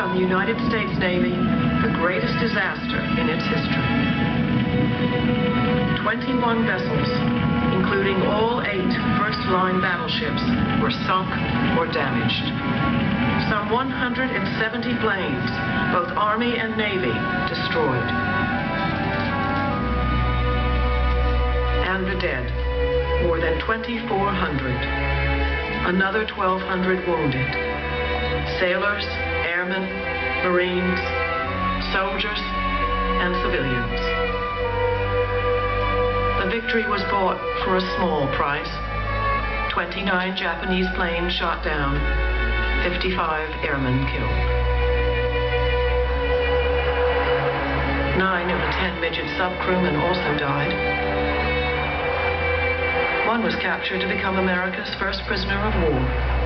on the United States Navy the greatest disaster in its history. 21 vessels, including all 8 first-line battleships, were sunk or damaged. Some 170 planes, both Army and Navy, destroyed. And the dead, more than 2,400. Another 1,200 wounded. Sailors, airmen, Marines, soldiers, and civilians. The victory was bought for a small price. 29 Japanese planes shot down, 55 airmen killed. 9 of the 10 midget subcrewmen also died. One was captured to become America's first prisoner of war.